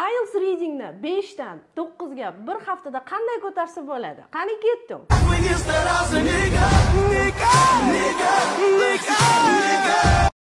IELTS readingni 5 dan 9 ga bir haftada qanday ko'tarsa bo'ladi? Qani ketdim.